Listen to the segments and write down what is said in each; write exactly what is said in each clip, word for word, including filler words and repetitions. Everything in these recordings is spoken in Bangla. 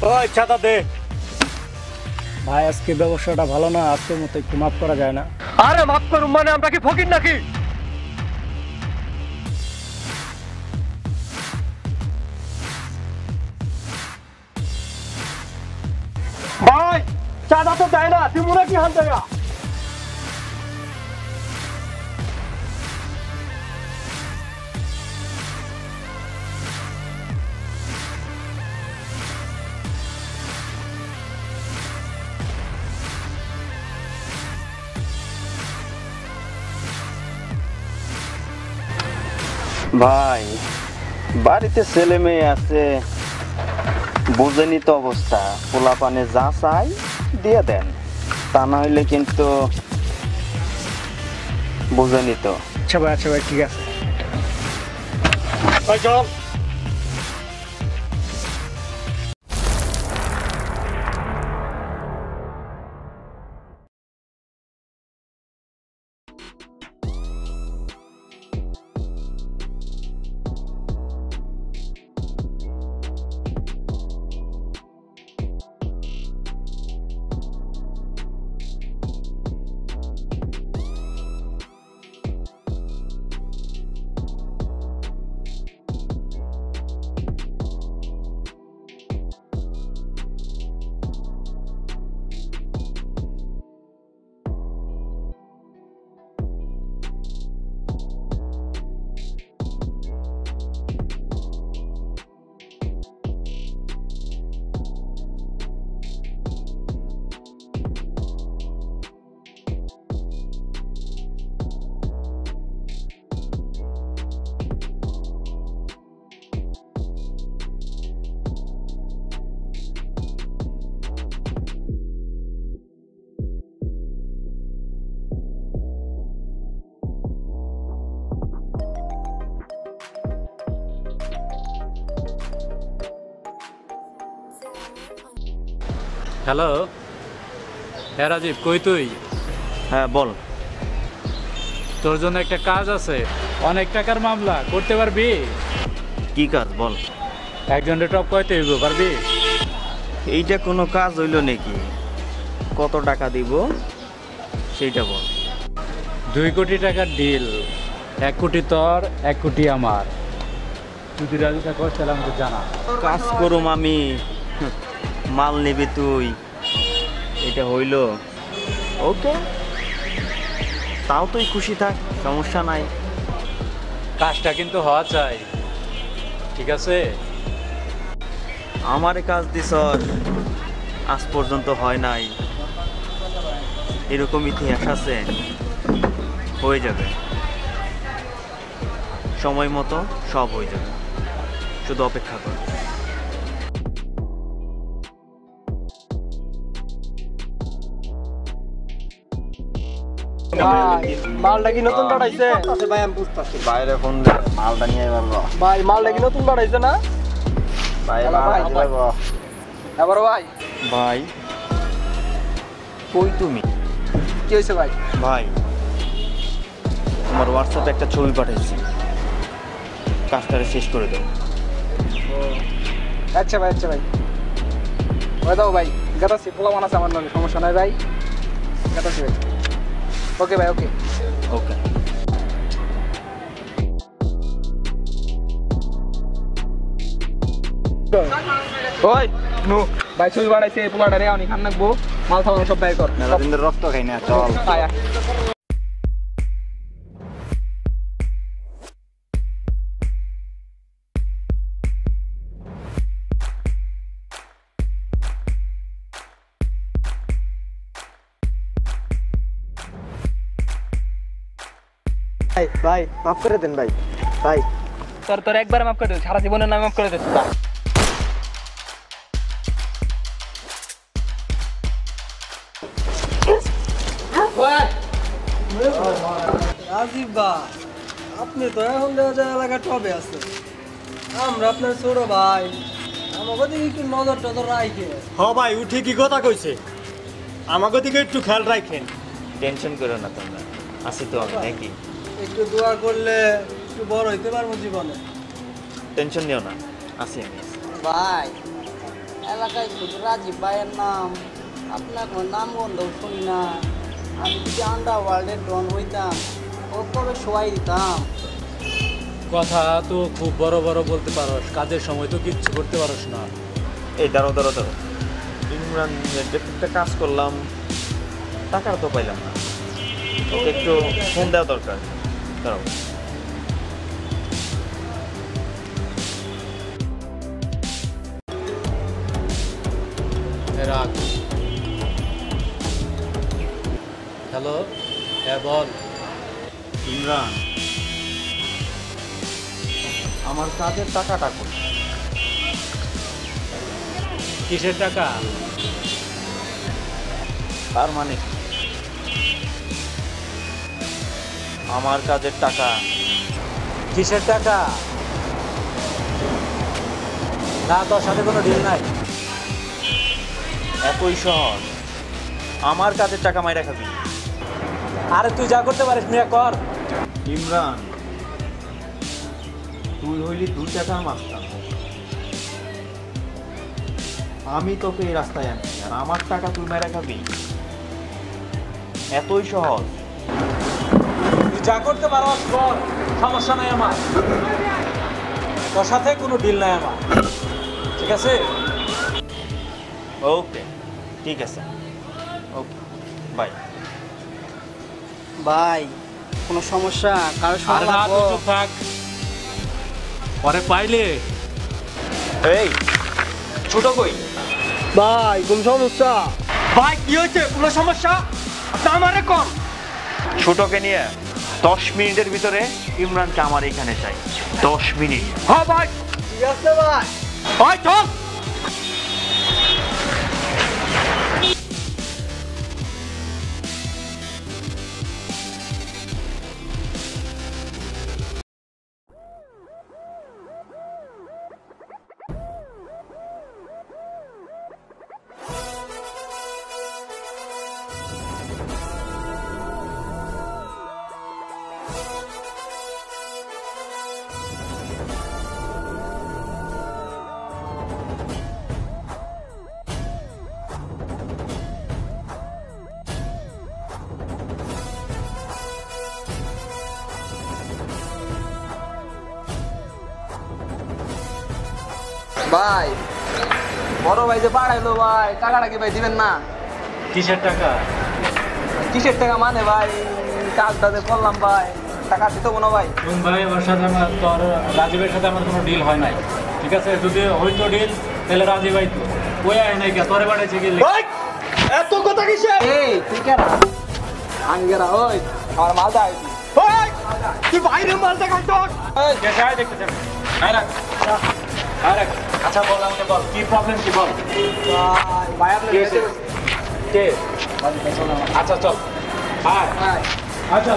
ওই ছাতা দে ভাই। আজকে ব্যবসাটা ভালো না, আজকের মতো একটু মাফ করা যায় না? আরে মাফ করুন মানে আমরা কি ফকির নাকি? ভাই চাঁদা তো দেয় না, তুমি নাকি হাল দেয়া? ভাই বাড়িতে ছেলে মেয়ে আছে, বুঝেনি তো অবস্থা, পোলা পানে যা চাই দিয়ে দেন, তা না হইলে কিন্তু বুঝেনি তো। আচ্ছা ভাই, আচ্ছা ভাই, ঠিক আছে। চল। হ্যালো, হ্যাঁ রাজীব, কই তুই? হ্যাঁ বল। তোর জন্য একটা কাজ আছে, অনেক টাকার মামলা, করতে পারবি? কি কাজ বল? একজনের টপ কয়তে হইব, পারবি? এইটা কোনো কাজ হইল নাকি? কত টাকা দিব সেইটা বল। দুই কোটি টাকার ডিল, এক কোটি তোর, এক কোটি আমার। যদি রাজু থাকো তাহলে আমাকে জানা। কাজ করুম আমি, মাল নিবি তুই, এটা হইল? ওকে, তাও তুই খুশি থাক, সমস্যা নাই। কাজটা কিন্তু হওয়া চাই, ঠিক আছে? আমারে কাজ দিস, আজ পর্যন্ত হয় নাই, এরকম ইতিহাস আছে। হয়ে যাবে, সময় মতো সব হয়ে যাবে, শুধু অপেক্ষা কর। মালটা কি নতুন বাড়াইছে? ভাই আমি বুঝতেছি। বাইরে ফোন দে, মালটা নিয়ে পারবো ভাই মালটা কি নতুন বাড়াইছে না? ভাই। এবার ভাই ভাই কই তুমি? কি হয়েছে ভাই? ভাই তোমার হোয়াটসঅ্যাপে একটা ছবি পাঠাইছি, কাজটা শেষ করে দাও। আচ্ছা ভাই, আচ্ছা ভাই, ওই দাও ভাই, গাতাছি, পোলা মান আছে আমার নামে, সমস্যা নাই ভাই, গাতাছি ভাই। ওকে ভাই, ওকে ওকে। ওই নো ভাই, ছবি বাড়াইছে, পোলাটা রে আমি খান নাকবো, মাল খাওয়ানো সব ব্যয় কর। মেলা দিন ধরে রক্ত খাই না, চল। আয় আয়। ভাই ভাই মাফ করে দেন ভাই। ভাই তোর তোর একবার মাফ করে দে, সারা জীবনের নামে মাফ করে দে। রাজীব ভাই, আপনি তো এখন দেখা যায় এলাকা টবে আছে, আমরা আপনার ছোট ভাই, আমাকে দিকে একটু নজর টজর রাখে। হ ভাই, ও ঠিকই কথা কইছে, আমাকে দিকে একটু খেয়াল রাখেন। টেনশন করো না তোমরা, আসি তো আমি নাকি। একটু দোয়া করলে একটু বড় হইতে পারবো জীবনে। টেনশন নিও না, আসি আমি। ভাই এলাকায় শুধু রাজীব ভাইয়ের নাম, আপনার কোনো নাম গন্ধ শুনি না। আমি যদি আন্ডার ওয়ার্ল্ডের ডন হইতাম ও কবে সবাই দিতাম। কথা তো খুব বড় বড় বলতে পারস, কাজের সময় তো কিচ্ছু করতে পারস না। এই দাঁড়ো দাঁড়ো দাঁড়ো, ইমরান একটা কাজ করলাম, টাকার তো পাইলাম না, ওকে একটু ফোন দেওয়া দরকার। দাঁড়াও। রাখ। হ্যালো, হ্যাঁ বল। ইমরান, আমার কাজের টাকাটা কই? কিসের টাকা? তার মানে কি? আমার কাজের টাকা। কিসের টাকা? না, তোর সাথে কোনো ডিল নাই। এতই সহজ? আমার কাজের টাকা মাইরা খাবি? আরে তুই যা করতে পারিস মিয়া কর। ইমরান, তুই হইলি দুই টাকার মাস্টার, আমি তোকে এই রাস্তায় আনি আর আমার টাকা তুই মাইরা খাবি? এতই সহজ? তুই যা করতে পারস কর, সমস্যা নাই আমার। তোর সাথে কোনো ডিল নাই আমার, ঠিক আছে? ওকে, ঠিক আছে, ওকে, বাই। ভাই কোনো সমস্যা কারো আরে সঙ্গে না, লাগবো? তুই চুপ থাক। পরে পাইলে এই ছোট কই? ভাই কোন সমস্যা? ভাই কি হয়েছে? কোনো সমস্যা? আপনি আমারে কর। ছোটকে নিয়ে দশ মিনিটের ভিতরে ইমরানকে আমার এখানে চাই। দশ মিনিট। হ্যাঁ ভাই ঠিক আছে ভাই। ভাই চল। ভাই বড় ভাই যে পাঠাইলো ভাই, টাকাটা কি ভাই দিবেন না? কিসের টাকা? কিসের টাকা মানে ভাই, কাজটা যে করলাম ভাই, টাকা দিতে না ভাই। শুন ভাই, ওর সাথে আমার, তোর রাজীবের সাথে আমার কোনো ডিল হয় নাই, ঠিক আছে? যদি হইতো ডিল তাহলে রাজীব ভাই ওই আয় নাই, কে তোরে বাড়াইছে গেলে। এত কথা কিসে? এই তুই কেনা আঙ্গেরা, ওই আমার মালটা আইছি। ওই তুই বাইরে মাল দেখাই তো। কে চাই দেখতেছেন? আয় রাখ, আয় রাখ। আচ্ছা বল, আমাকে বল কি প্রবলেম, কি বল। ভাই আপনি কে? আচ্ছা চল, আয়। ভাই আচ্ছা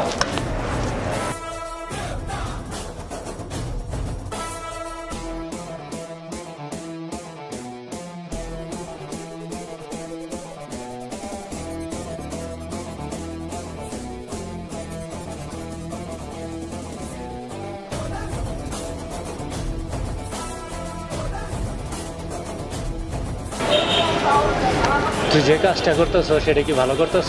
তুই যে কাজটা করতেছ সেটা কি ভালো করতেছ?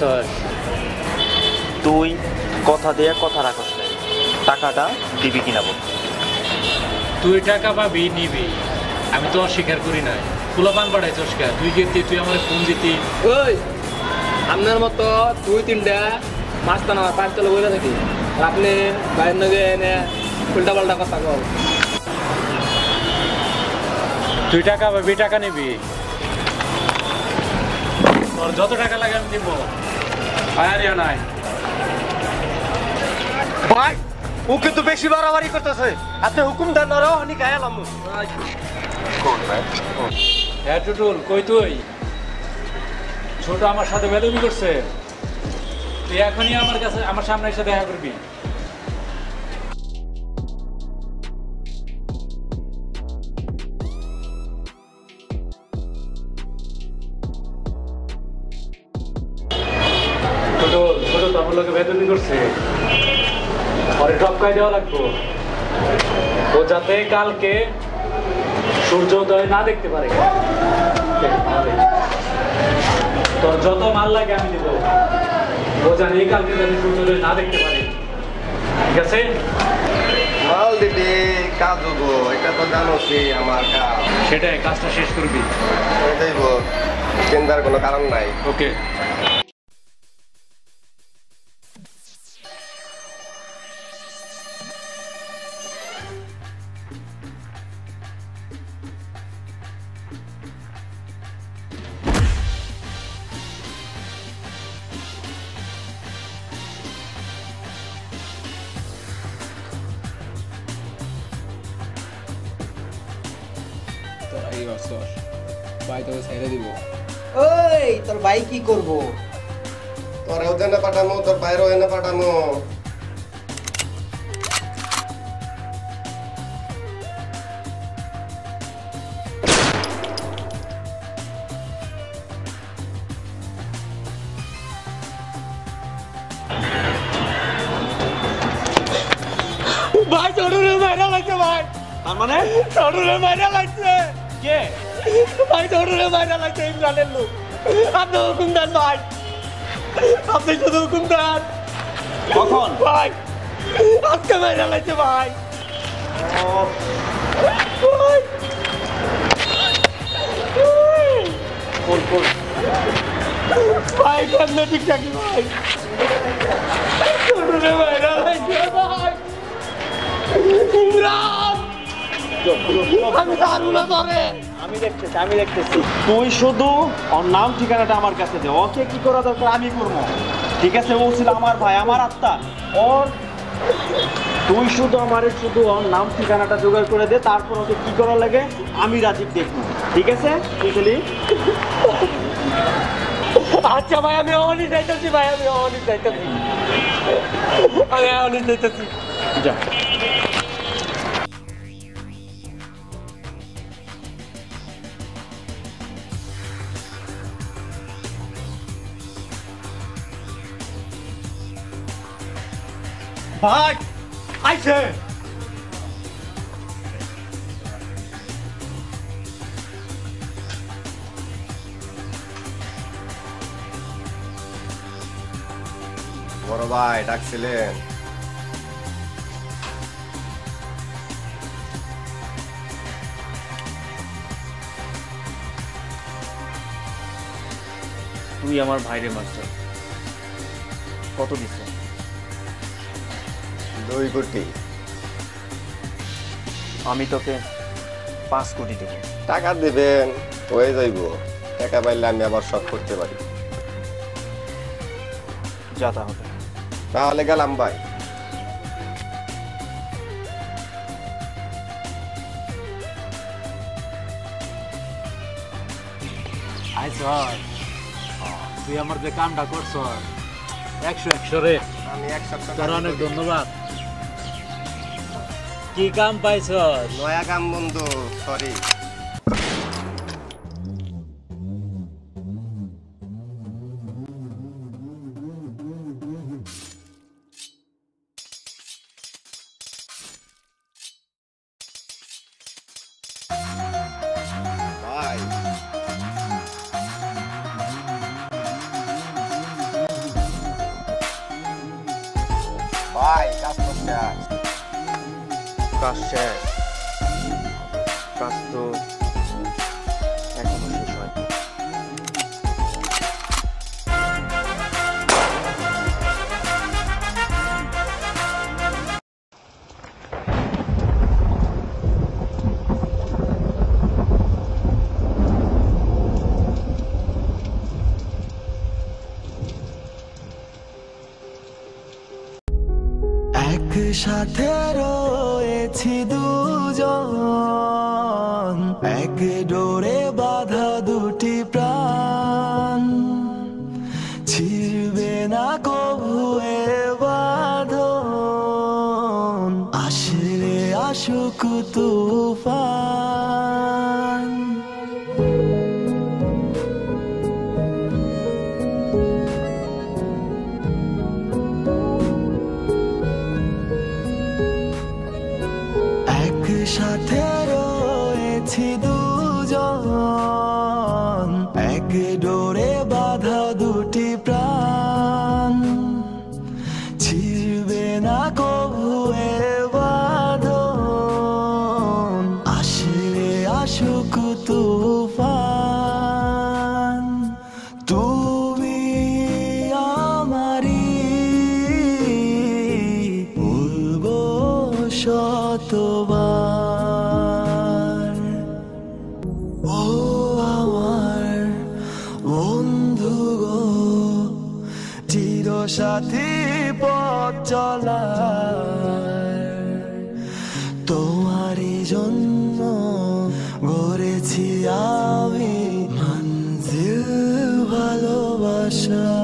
তুই কথা দিয়ে কথা রাখস নাই, টাকাটা দিবি কিনা বল। তুই টাকা পাবি নিবি, আমি তো অস্বীকার করি নাই। ফুলাপান পাঠাইছ অস্বীকার, তুই গেতি, তুই আমার ফোন দিতি। ওই আপনার মতো দুই তিনটা মাছ টানা পাঁচ তলে বইলে থাকি, আর আপনি বাইরের নগে এনে উল্টা পাল্টা কথা কল। তুই টাকা পাবি, টাকা নিবি, তোর যত টাকা লাগে আমি দিব। আয়ারিয়া নাই ভাই ও কিন্তু বেশি বাড়াবাড়ি করতেছে। আপনি হুকুম দেন না, রাও হানি গায়ালাম। হ্যাঁ টুটুল, কই তুই? ছোট আমার সাথে বেদবি করছে, তুই এখনই আমার কাছে, আমার সামনে এসে দেখা করবি। ছোট ছোট তো আমার লোকে বেদবি করছে, পরে টপকাই দেওয়া লাগবো। ও যাতে কালকে সূর্যোদয় না দেখতে পারে। তোর যত মাল লাগে আমি দিব, ও জানে এই কালকে জানি সূর্যোদয় না দেখতে পারে। ঠিক আছে? মাল দিদি কাজ হবো, এটা তো জানোসই আমার কাজ। সেটাই, কাজটা শেষ করবি। যাইব, চিন্তার কোনো কারণ নাই। ওকে। ভাই তোকে ছেড়ে দিব। ওই তোর ভাই কি করবো? তোরেও জেনে পাঠামো, তোর বাইরেও এনে পাঠামো। ভাই ছোটরে মাইরা লাগছে ভাই। তার মানে ছোটরে মাইরা লাগছে। কে? ভাই ছোটরে মাইরা লাগছে ইমরানের লোক। আপনি হুকুম দেন ভাই, আপনি শুধু হুকুম দেন। কখন? ভাই আজকে মাইরা লাগছে ভাই। ভাই কেমনে ঠিকঠাকই ভাই, ছোটরে মাইরা লাগছে ভাই। আমি দেখতেছি আমি দেখতেছি তুই শুধু ওর নাম ঠিকানাটা আমার কাছে দে, ওকে কি করা দরকার আমি করবো। ঠিক আছে? ও ছিল আমার ভাই, আমার আত্মা। ওর তুই শুধু আমার শুধু ওর নাম ঠিকানাটা জোগাড় করে দে, তারপর ওকে কি করা লাগে আমি রাজীব দেখবো। ঠিক আছে? বুঝলি? আচ্ছা ভাই, আমি অনেক যাইতেছি ভাই, আমি অনেক যাইতেছি, আমি অনেক যাইতেছি। যা। ভাই আইছে। বড় ভাই ডাকছিলেন? তুই আমার ভাইরে মাস্টার, কত দিছে? দুই কোটি। আমি তোকে পাঁচ কোটি দেব। টাকা দিবেন, হয়ে যাইব। টাকা পাইলে আমি আবার শখ করতে পারি। যা তাহলে। তাহলে গেলাম ভাই। আই স্যার, তুই আমার যে কামটা করছ একশো একশো রে, আমি এক সপ্তাহ তোর অনেক ধন্যবাদ। কি কাম পাইছ? নয়া কাম বন্ধু, সরি। ভাই ভাই কাজ তো শেষ। কাজ শেষ? কাজ তো এখনো শেষ হয়নি। একসাথে রয়েছি দুজন, এক ডোরে বাঁধা দুটি প্রাণ, ছিড়বে না কভু এ বাঁধন, আসলে আসুক তুফান। একসাথে রয়েছি আছি দুজন, এক ডোরে বাঁধা দুটি প্রাণ, ছিড়বে না কভু এ বাঁধন, আসলে আসুক তুফান। তুমি আমারি, বলবো শতবার। ও আমার বন্ধু গো, চির সাথী পথ চলার, তোমারই জন্য গড়েছি আমি মঞ্জিল ভালোবাসা।